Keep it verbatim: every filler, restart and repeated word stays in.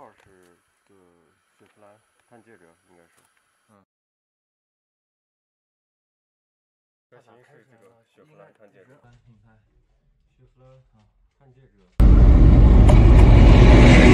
号是个雪佛兰探界者，应该是。 嗯。 车型是这个雪佛兰探界者。 品牌，雪佛兰啊，探界者。